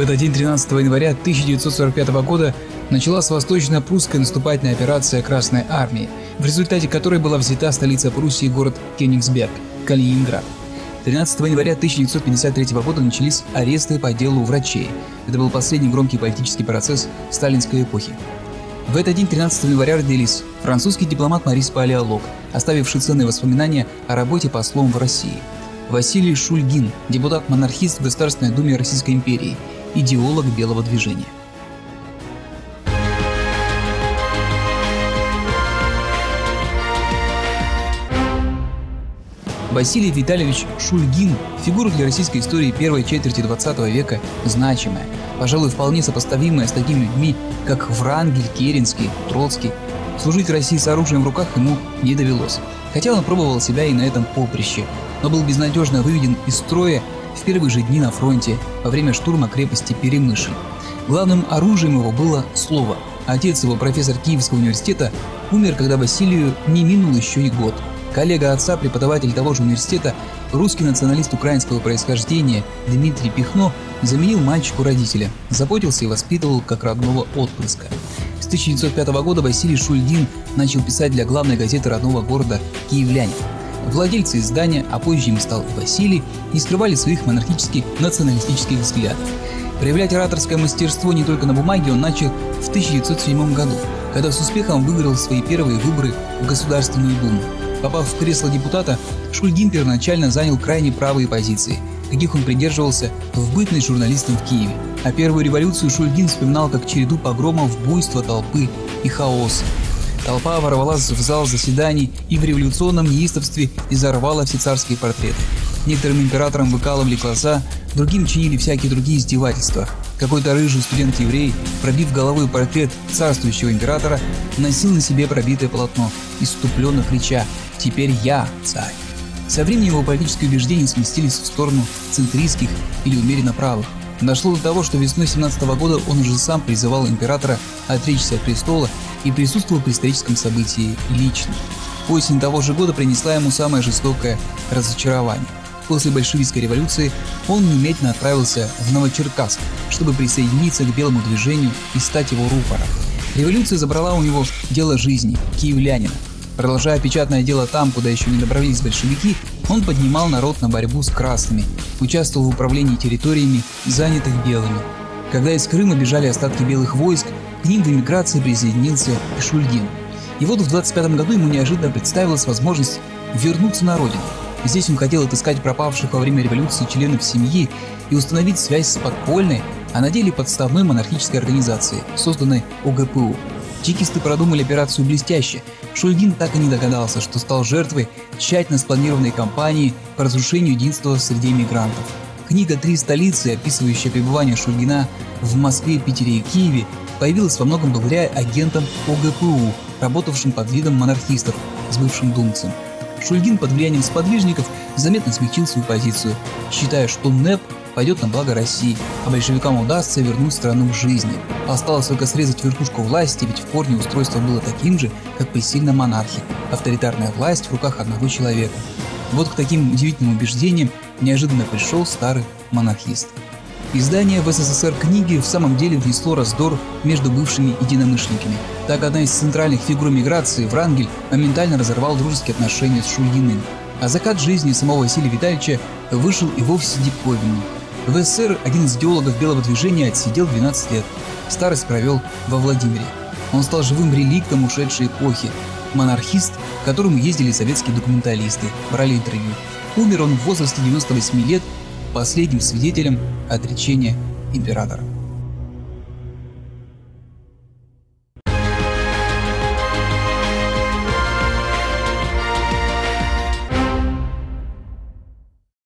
этот день 13 января 1945 года началась восточно-прусская наступательная операция Красной Армии, в результате которой была взята столица Пруссии, город Кёнигсберг, Калининград. 13 января 1953 года начались аресты по делу врачей. Это был последний громкий политический процесс сталинской эпохи. В этот день 13 января родились французский дипломат Марис Палеолог, оставивший ценные воспоминания о работе послом в России; Василий Шульгин, депутат-монархист в Государственной Думе Российской империи, идеолог белого движения. Василий Витальевич Шульгин – фигура для российской истории первой четверти 20 века значимая, пожалуй, вполне сопоставимая с такими людьми, как Врангель, Керенский, Троцкий. Служить России с оружием в руках ему не довелось, хотя он пробовал себя и на этом поприще, но был безнадежно выведен из строя в первые же дни на фронте во время штурма крепости Перемышль. Главным оружием его было слово. Отец его, профессор Киевского университета, умер, когда Василию не минул еще и год. Коллега отца, преподаватель того же университета, русский националист украинского происхождения Дмитрий Пихно, заменил мальчику родителя, заботился и воспитывал как родного отпрыска. С 1905 года Василий Шульгин начал писать для главной газеты родного города «Киевлянин». Владельцы издания, а позже им стал и Василий, не скрывали своих монархических националистических взглядов. Проявлять ораторское мастерство не только на бумаге он начал в 1907 году, когда с успехом выиграл свои первые выборы в Государственную Думу. Попав в кресло депутата, Шульгин первоначально занял крайне правые позиции, каких он придерживался в бытность журналистом в Киеве. А первую революцию Шульгин вспоминал как череду погромов, буйства толпы и хаоса. Толпа ворвалась в зал заседаний и в революционном неистовстве изорвала все царские портреты. Некоторым императорам выкалывали глаза, другим чинили всякие другие издевательства. Какой-то рыжий студент-еврей, пробив головой портрет царствующего императора, носил на себе пробитое полотно, исступленно крича: «Теперь я царь». Со временем его политические убеждения сместились в сторону центристских или умеренно правых. Дошло до того, что весной 17 года он уже сам призывал императора отречься от престола и присутствовал при историческом событии лично. Осень того же года принесла ему самое жестокое разочарование. После большевистской революции он немедленно отправился в Новочеркасск, чтобы присоединиться к белому движению и стать его рупором. Революция забрала у него дело жизни – киевлянина. Продолжая печатное дело там, куда еще не добрались большевики, он поднимал народ на борьбу с красными, участвовал в управлении территориями, занятых белыми. Когда из Крыма бежали остатки белых войск, к ним в эмиграции присоединился и Шульгин. И вот в 25 году ему неожиданно представилась возможность вернуться на родину. Здесь он хотел отыскать пропавших во время революции членов семьи и установить связь с подпольной, а на деле подставной монархической организацией, созданной ОГПУ. Чекисты продумали операцию блестяще. Шульгин так и не догадался, что стал жертвой тщательно спланированной кампании по разрушению единства среди эмигрантов. Книга «Три столицы», описывающая пребывание Шульгина в Москве, Питере и Киеве, появилась во многом благодаря агентам ОГПУ, работавшим под видом монархистов с бывшим думцем. Шульгин под влиянием сподвижников заметно смягчил свою позицию, считая, что НЭП пойдет на благо России, а большевикам удастся вернуть страну к жизни. Осталось только срезать верхушку власти, ведь в корне устройство было таким же, как при сильной монархии – авторитарная власть в руках одного человека. Вот к таким удивительным убеждениям неожиданно пришел старый монархист. Издание в СССР книги в самом деле внесло раздор между бывшими единомышленниками. Так одна из центральных фигур миграции, Врангель, моментально разорвал дружеские отношения с Шульгиным. А закат жизни самого Василия Витальевича вышел и вовсе диковинный. В СССР один из идеологов белого движения отсидел 12 лет. Старость провел во Владимире. Он стал живым реликтом ушедшей эпохи. Монархист, к которому ездили советские документалисты, брали интервью. Умер он в возрасте 98 лет, последним свидетелем отречения императора.